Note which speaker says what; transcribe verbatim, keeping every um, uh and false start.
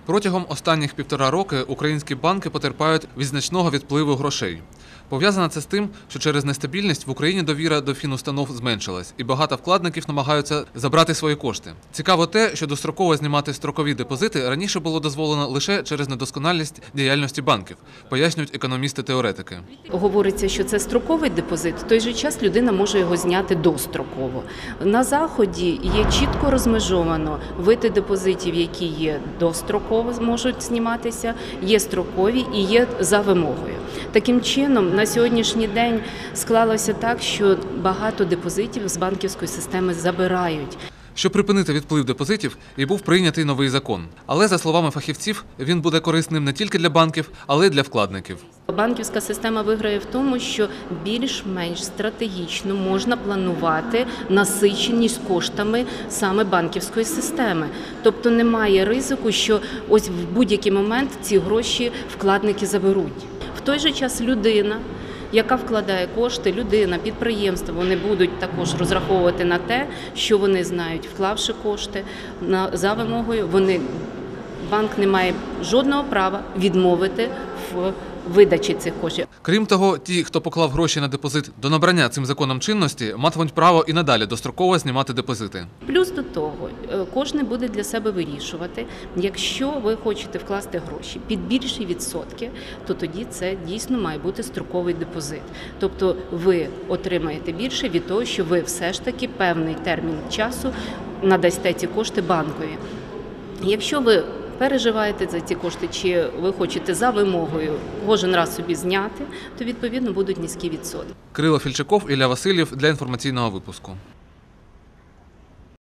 Speaker 1: Протягом останніх півтора роки українські банки потерпають від значного відпливу грошей. Пов'язано це з тим, що через нестабільність в Україні довіра до фінустанов зменшилась, і багато вкладників намагаються забрати свої кошти. Цікаво те, що достроково знімати строкові депозити раніше було дозволено лише через недосконалість діяльності банків, пояснюють економісти-теоретики.
Speaker 2: Говориться, що це строковий депозит, в той же час людина може його зняти достроково. На Заході є чітко розмежовано види депозитів, які є достроково, можуть зніматися, є строкові і є за вимогою. Таким чином, на сьогоднішній день склалося так, що багато депозитів з банківської системи забирають.
Speaker 1: Щоб припинити відплив депозитів, і був прийнятий новий закон. Але, за словами фахівців, він буде корисним не тільки для банків, але й для вкладників.
Speaker 2: Банківська система виграє в тому, що більш-менш стратегічно можна планувати насиченість коштами саме банківської системи. Тобто немає ризику, що ось в будь-який момент ці гроші вкладники заберуть. В той же час людина, яка вкладає кошти, людина, підприємство, вони будуть також розраховувати на те, що вони знають, вклавши кошти за вимогою, вони, банк не має жодного права відмовити в видачі цих коштів.
Speaker 1: Крім того, ті, хто поклав гроші на депозит до набрання цим законом чинності, матимуть право і надалі достроково знімати депозити.
Speaker 2: Плюс до того, кожен буде для себе вирішувати, якщо ви хочете вкласти гроші під більші відсотки, то тоді це дійсно має бути строковий депозит. Тобто ви отримаєте більше від того, що ви все ж таки певний термін часу надасте ці кошти банкові. Якщо ви переживаєте за ці кошти, чи ви хочете за вимогою кожен раз собі зняти, то відповідно будуть низькі відсотки.
Speaker 1: Кирило Фільчаков, Ілля Васильєв для інформаційного випуску.